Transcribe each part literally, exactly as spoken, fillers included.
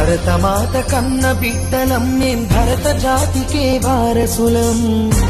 భరతమాత కన్న బిడ్డలం మేం భరత జాతికే వారసులం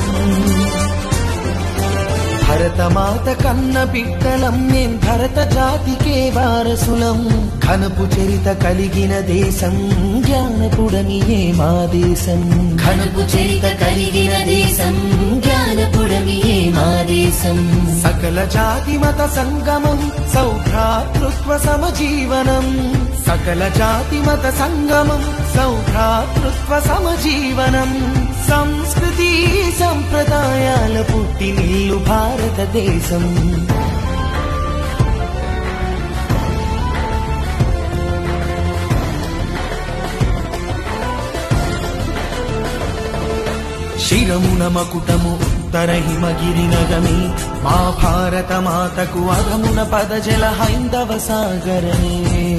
భరతమాత కన్న బిడ్డలం మేం భరత జాతికే వారసులం ఘనపు చరిత కలిగిన దేశం జ్ఞానపుడమియే మా దేశం ఘనపు చరిత కలిగిన దేశం జ్ఞానపుడమియే మా దేశం సకల జాతి మత సంగమం సౌభ్రాతృత్వ సమజీవనం సకల జాతి మత సంగమం సౌభ్రాతృత్వ సమజీవనం సంస్కృతి సంప్రదాయాల పుట్టినిల్లు భారతదేశం శిరమున మకుటము ఉత్తర హిమగిరి నగమి మా భారత మాతకు అధమున పదజల హైందవ సాగరమే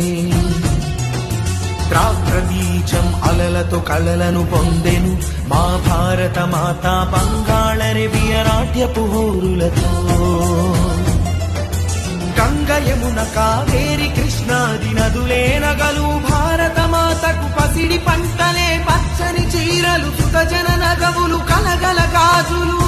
ద్రాక్షబీజం అలలతో కలలను పొందెను మా భారత మాత బంగాళరెవియ నాట్యపు హోరులతో గంగ యమున కావేరి కృష్ణాది నదులే నగలు భారత మాతకు పసిడి పంటలే పచ్చని చీరలు సుతజన నగవులు కలగల గాజులు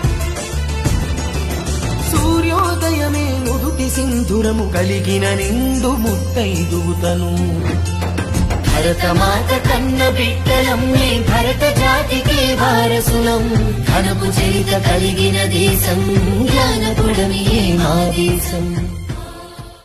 సూర్యోదయమే నుదుటి సింధురము కలిగిన నిండు ముత్తైదువుతను భరతమాత కన్న బిడ్డలం మేం భరత జాతికే వారసులం ఘనపు చరిత కలిగిన దేశం జ్ఞానపుడమియే మా దేశం